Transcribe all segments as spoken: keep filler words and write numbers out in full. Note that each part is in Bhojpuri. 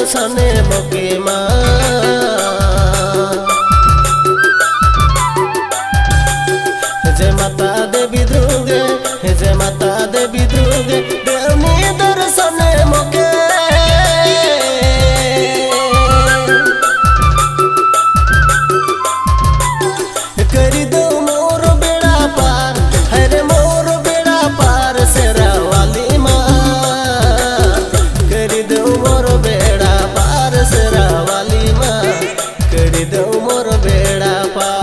दर्शने मोके माँ जय माता देवी दुर्गे जय माता देवी दुर्गे देवनी दर्शने मोके करी दो मोर बेड़ा पार हरे मोर बेड़ा पार सेरा वाली माँ करी दो मोर बेड़ा पार सेरा वाली माँ करी दो मोर बेड़ा पार।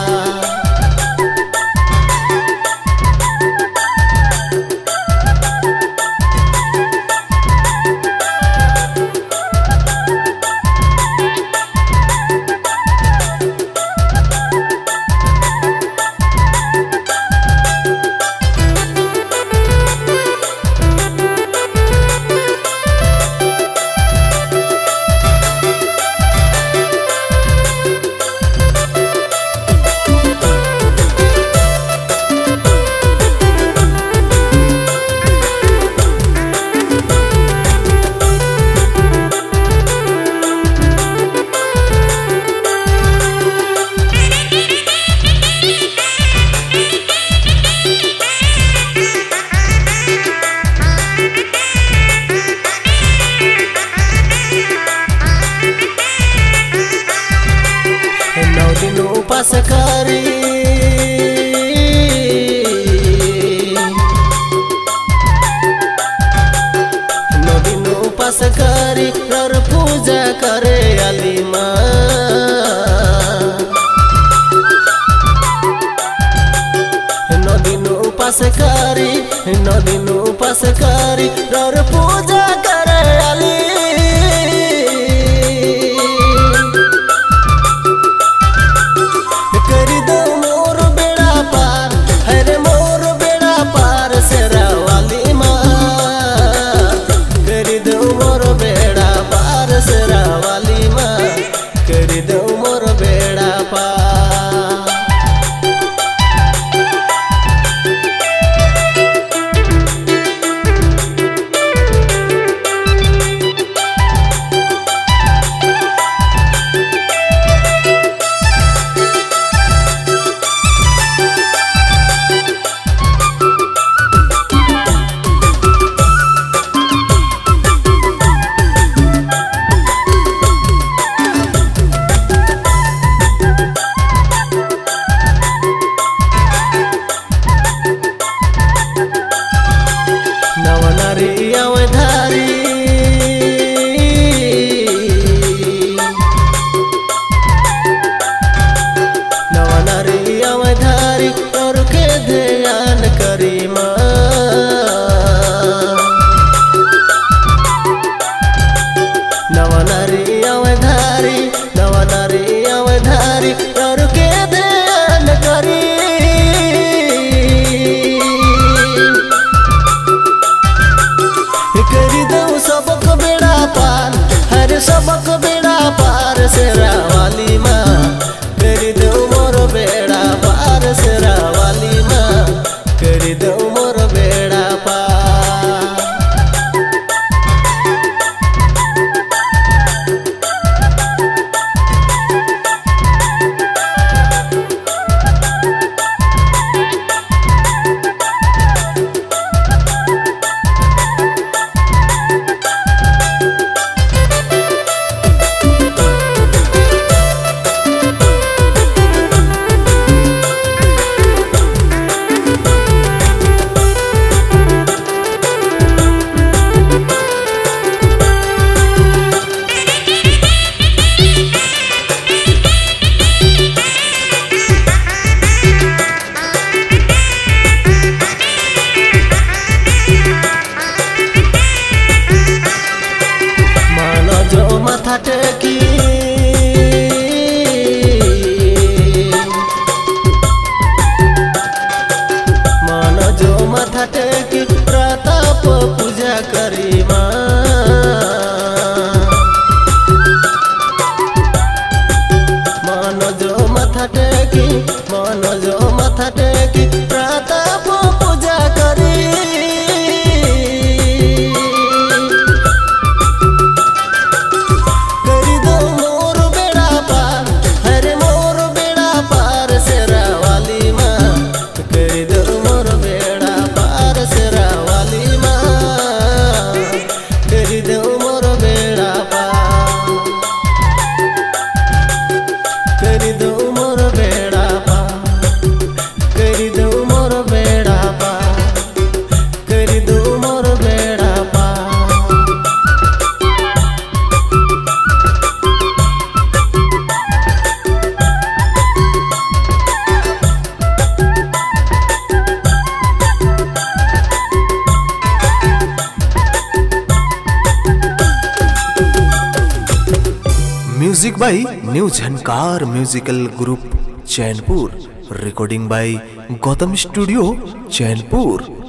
उपास करी नदीन उपास करी और पूजा करे अली माँ नदीन उपास करी नदीन उपास करी और पूजा करे अली सबक बेड़ा पार सेरा वाली माँ करी दो मोर बेड़ा पार सेरा वाली माँ करी दो मोर बेड़ा पार। Music by new Jhankar musical group Chainpur. Recording by Gautam studio Chainpur.